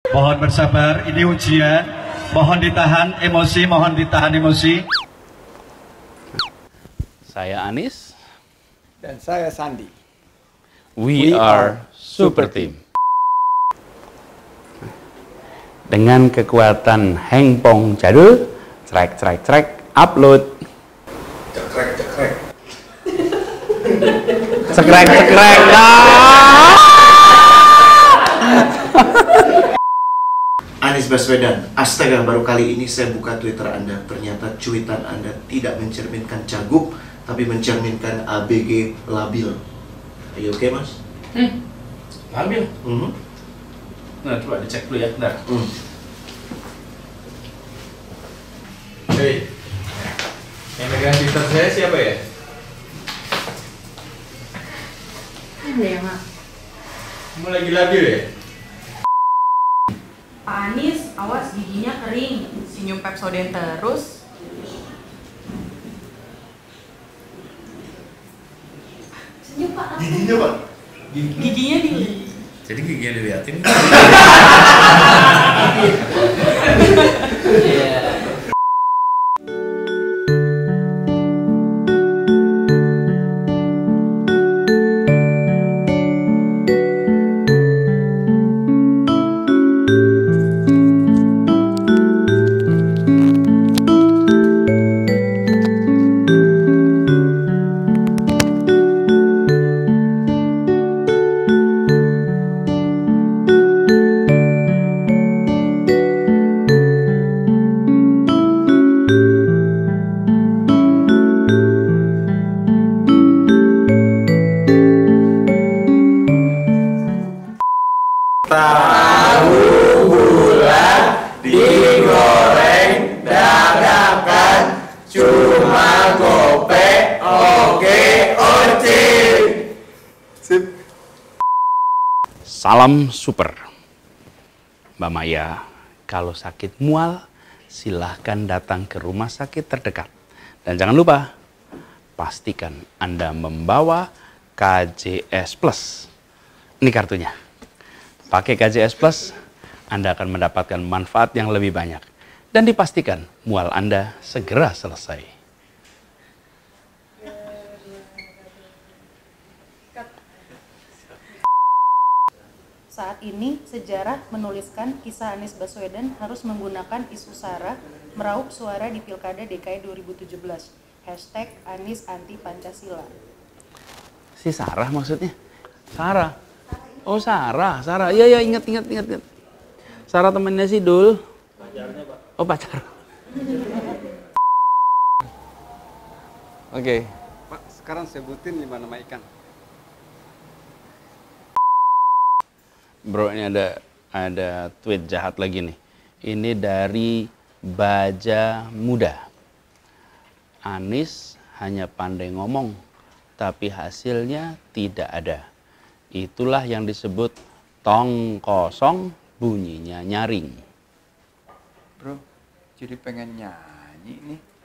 Mohon bersabar, ini ujian. Mohon ditahan emosi. Saya Anis. Dan saya Sandi. We are Super Team. Dengan kekuatan hengpong jadul, trek, upload. Cekrek. Anies Baswedan, astaga, baru kali ini saya buka Twitter Anda. Ternyata cuitan Anda tidak mencerminkan cagup, tapi mencerminkan ABG labil. Are you okay, Mas? Labil? Nah, coba dicek dulu ya, bentar. Hei, yang megang Twitter saya siapa ya? Ada ya, Mak? Kamu lagi labil ya? Pak Anies, awas giginya kering. Senyum Pepsodent terus. Senyum, Pak. Giginya, Pak? Giginya di... Jadi giginya diliatin? Tahu bulat digoreng dadakan cuma gope oke oce. Sip. Salam super. Mbak Maya, kalau sakit mual, silahkan datang ke rumah sakit terdekat. Dan jangan lupa, pastikan Anda membawa KJS Plus. Ini kartunya. Pakai KJS Plus, Anda akan mendapatkan manfaat yang lebih banyak. Dan dipastikan mual Anda segera selesai. Saat ini, sejarah menuliskan kisah Anies Baswedan harus menggunakan isu SARA meraup suara di Pilkada DKI 2017. Hashtag Anies Anti Pancasila. Si Sarah maksudnya? Sarah? Oh Sarah. Iya ingat. Sarah temennya si Dul. Pacarnya, Pak. Oh pacar. Oke, Pak, sekarang sebutin 5 nama ikan. Bro, ini ada tweet jahat lagi nih. Ini dari Baja Muda. Anies hanya pandai ngomong, tapi hasilnya tidak ada. Itulah yang disebut tong kosong, bunyinya nyaring. Bro, jadi pengen nyanyi nih.